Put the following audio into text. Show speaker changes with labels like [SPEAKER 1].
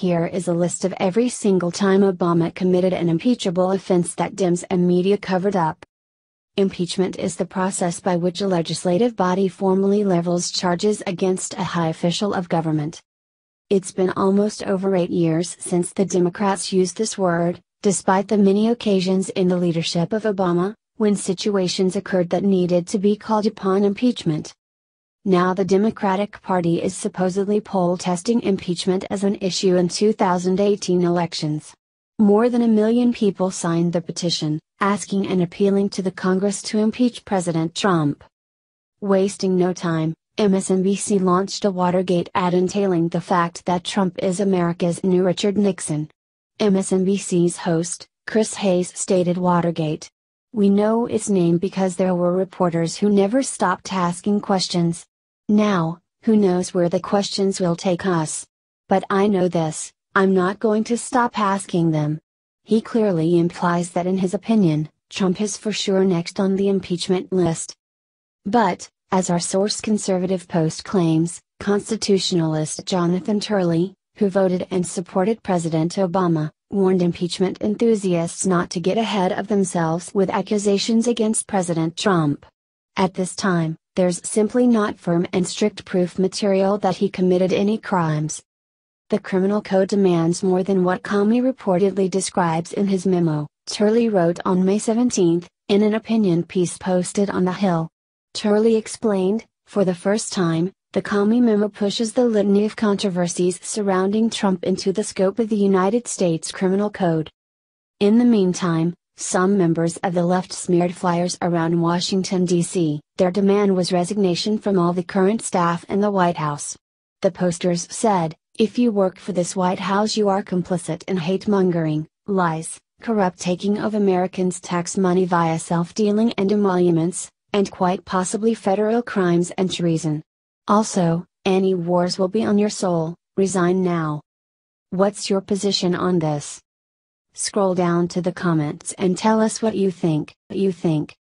[SPEAKER 1] here is a list of every single time Obama committed an impeachable offense that Dems and media covered up. Impeachment is the process by which a legislative body formally levels charges against a high official of government. It's been almost over 8 years since the Democrats used this word, despite the many occasions in the leadership of Obama, when situations occurred that needed to be called upon impeachment. Now the Democratic Party is supposedly poll-testing impeachment as an issue in 2018 elections. More than 1 million people signed the petition, asking and appealing to the Congress to impeach President Trump. Wasting no time, MSNBC launched a Watergate ad entailing the fact that Trump is America's new Richard Nixon. MSNBC's host, Chris Hayes, stated Watergate. We know its name because there were reporters who never stopped asking questions. Now, who knows where the questions will take us? But I know this, I'm not going to stop asking them. He clearly implies that in his opinion, Trump is for sure next on the impeachment list. But, as our source Conservative Post claims, constitutionalist Jonathan Turley, who voted and supported President Obama, warned impeachment enthusiasts not to get ahead of themselves with accusations against President Trump. At this time, there's simply not firm and strict proof material that he committed any crimes. The criminal code demands more than what Comey reportedly describes in his memo, Turley wrote on May 17, in an opinion piece posted on The Hill. Turley explained, for the first time, the Comey memo pushes the litany of controversies surrounding Trump into the scope of the United States Criminal Code. In the meantime, some members of the left smeared flyers around Washington, D.C. Their demand was resignation from all the current staff in the White House. The posters said, "If you work for this White House, you are complicit in hate-mongering, lies, corrupt taking of Americans' tax money via self-dealing and emoluments, and quite possibly federal crimes and treason. Also, any wars will be on your soul, resign now." What's your position on this? Scroll down to the comments and tell us what you think.